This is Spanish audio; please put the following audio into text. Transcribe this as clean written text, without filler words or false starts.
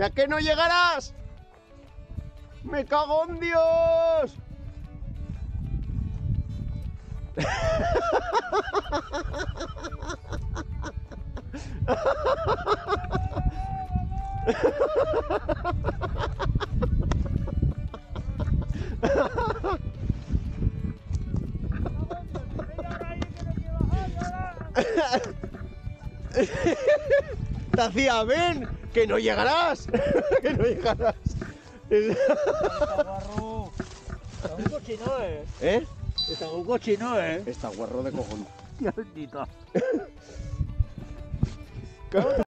¿A qué no llegarás? ¡Me cago en Dios! Te hacía, ven, que no llegarás, que no llegarás. Está un cochino, ¿Eh? Está un cochino, Está guarro de cojones. Qué bendito.